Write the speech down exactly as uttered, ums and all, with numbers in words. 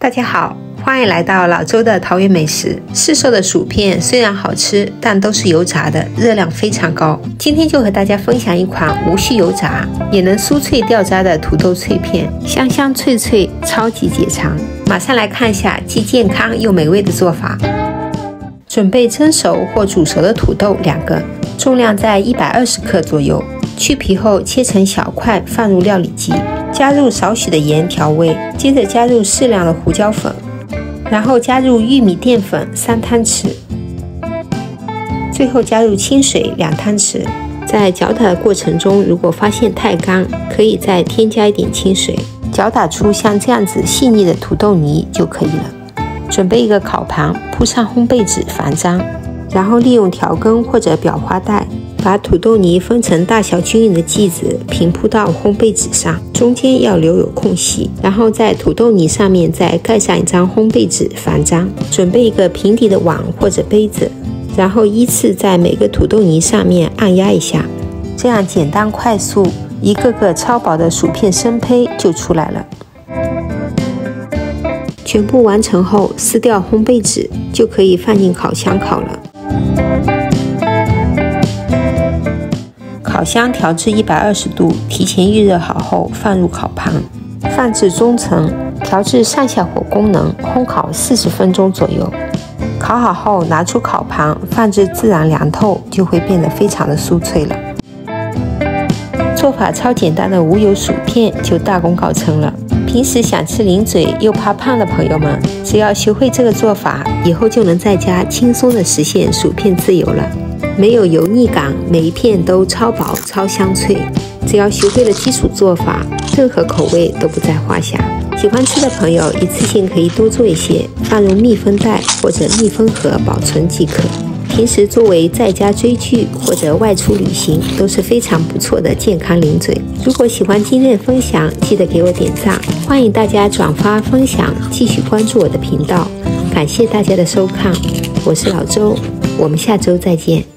大家好，欢迎来到老周的桃园美食。市售的薯片虽然好吃，但都是油炸的，热量非常高。今天就和大家分享一款无需油炸，也能酥脆掉渣的土豆脆片，香香脆脆，超级解馋。马上来看一下既健康又美味的做法。准备蒸熟或煮熟的土豆两个，重量在一百二十克左右。去皮后切成小块，放入料理机。加入少许的盐调味，接着加入适量的胡椒粉，然后加入玉米淀粉三汤匙，最后加入清水两汤匙。在搅打的过程中，如果发现太干，可以再添加一点清水，搅打出像这样子细腻的土豆泥就可以了。准备一个烤盘，铺上烘焙纸防粘，然后利用调羹或者裱花袋把土豆泥分成大小均匀的剂子，平铺到烘焙纸上，中间要留有空隙，然后在土豆泥上面再盖上一张烘焙纸防粘。准备一个平底的碗或者杯子，然后依次在每个土豆泥上面按压一下，这样简单快速，一个个超薄的薯片生胚就出来了。全部完成后，撕掉烘焙纸，就可以放进烤箱烤了。烤箱调至一百二十度，提前预热好后放入烤盘，放置中层，调至上下火功能，烘烤四十分钟左右。烤好后拿出烤盘，放置自然凉透，就会变得非常的酥脆了。做法超简单的无油薯片就大功告成了。平时想吃零嘴又怕胖的朋友们，只要学会这个做法，以后就能在家轻松的实现薯片自由了。没有油腻感，每一片都超薄超香脆。只要学会了基础做法，任何口味都不在话下。喜欢吃的朋友一次性可以多做一些，放入密封袋或者密封盒保存即可。平时作为在家追剧或者外出旅行都是非常不错的健康零嘴。如果喜欢今天的分享，记得给我点赞，欢迎大家转发分享，继续关注我的频道。感谢大家的收看，我是老周，我们下周再见。